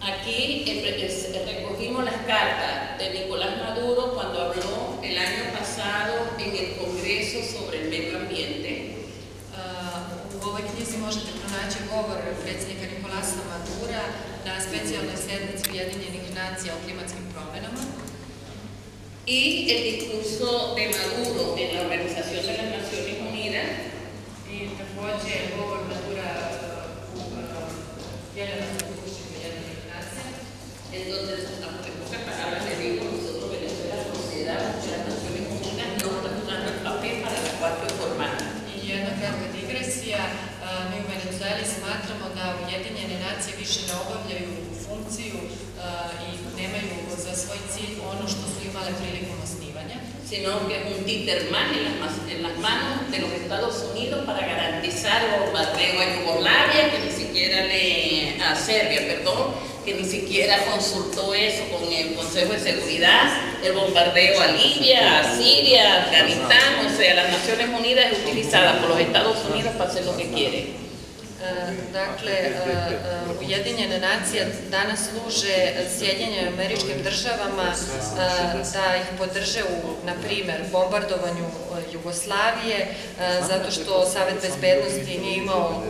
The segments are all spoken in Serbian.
Aquí recogimos las cartas de Nicolás Maduro cuando habló el año pasado en el Congreso sobre el medio ambiente. U ovoj knjizi možete pronaći govor predsjednika Nicolasa Madura na specijalnoj sednici Ujedinjenih nacija o klimatskim promenama. Y el discurso de Maduro en la Organización de las Naciones Unidas. I također govor Madura u Generalnoj skupštini Ujedinjenih nacija. En donde, en pocas palabras le digo, nosotros Venezuela consideramos que las Naciones Unidas no están jugando el papel para la cual fue formada. I jedna kratka digresija, mi u Venezueli smatramo da Ujedinjene nacije više ne obavljaju funkciju i nemaju za svoj cilj ono što su imale prilikom osnivanja, sino que es un títer más en las manos de los Estados Unidos para garantizar el bombardeo a Yugoslavia, que ni siquiera a Serbia, perdón, que ni siquiera consultó eso con el Consejo de Seguridad, el bombardeo a Libia, a Siria, a Afganistán, o sea, las Naciones Unidas es utilizada por los Estados Unidos para hacer lo que quiere. Dakle, Ujedinjene nacije danas služe Sjedinjenim Američkim Državama da ih podrže u, na primjer, bombardovanju Jugoslavije, zato što Savet bezbednosti nije imao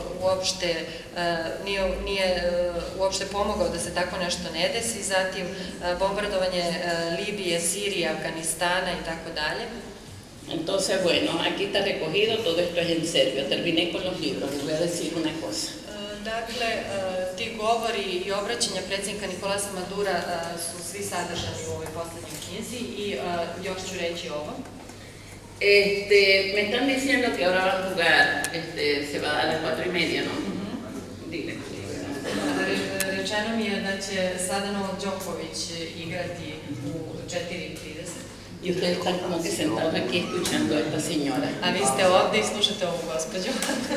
uopšte pomogao da se tako nešto ne desi, zatim bombardovanje Libije, Sirije, Afganistana i tako dalje. Entonces, bueno, aquí está recogido, todo esto es en serbio. Terminé con los libros, les voy a decir una cosa. Dakle, ti govori i obraćanja predsjednika Nicolasa Madura su svi sadržani u ovoj poslednjoj knjizi i još ću reći ovo. Me están diciendo que ahora van a jugar, se va a dar a las 4:30, ¿no? Dile. Rečeno mi je da će sada Novak Đoković igrati u 4:30. Y ustedes están como que sentados aquí escuchando a esta señora. A vi ste ovdje i slušate ovu gospođu.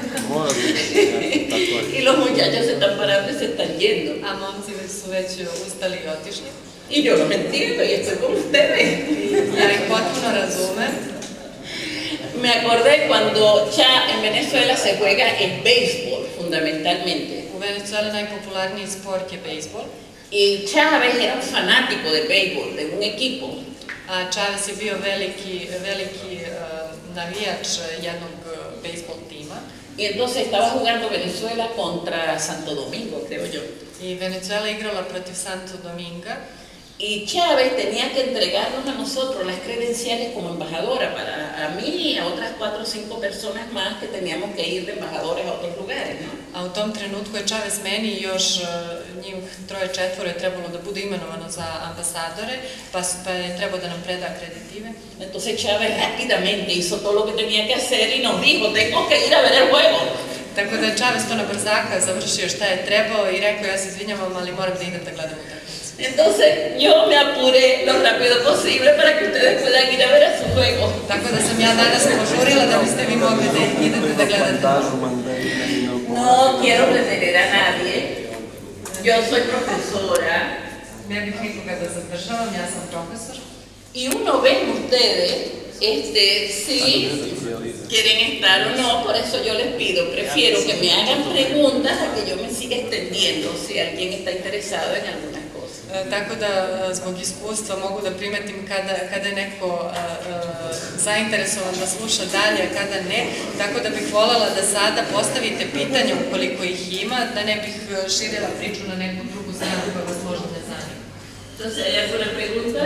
Y los muchachos se están parando y se están yendo. A momci su već ustali i otišli. Y yo los entiendo y estoy con ustedes. Ja ih potpuno razumem. Me acordé cuando en Venezuela se juega el béisbol, fundamentalmente. U Venezuela najpopularniji sport je bejsbol. Y Chávez era un fanático de béisbol, de un equipo. Chávez je bio veliki navijač jednog bejsbol tima. Y entonces estaba jugando Venezuela contra Santo Domingo, creo yo. I Venezuela igrala protiv Santo Dominga. Y Chávez tenía que entregarnos a nosotros las credenciales como embajadora, para a mí y a otras 4 o 5 personas más que teníamos que ir de embajadores a otros lugares, ¿no? A u tom trenutku je Chávez meni i još njih 3-4 je trebalo da bude imenovano za ambasadore, pa je trebao da nam preda akreditive. Entonces Chávez rápidamente hizo todo lo que tenía que hacer y nos dijo, tengo que ir a ver el juego. Tako da je Chávez to na brzaka završio šta je trebao i rekao, ja se izvinjavam, ali moram da idem da gledam utakmicu. Entonces yo me apuré lo rápido posible para que ustedes puedan ir a ver a su juego. Tako da sam ja danas požurila da biste vi mogli da idete da gledate. No quiero retener a nadie. Yo soy profesora. Ne bih nikoga da zadržavam, ja sam profesor. Y uno ven ustedes, si quieren estar o no, por eso yo les pido, prefiero que me hagan preguntas a que yo me siga extendiendo, si alguien está interesado en algunas cosas. Tako da zbog iskustva mogu da primetim kada je neko zainteresovan da sluša dalje, a kada ne. Tako da bih voljela da sada postavite pitanje ukoliko ih ima, da ne bih širila priču na neku drugu stranu koja vas možda ne zanima. Entonces, ¿hay alguna pregunta?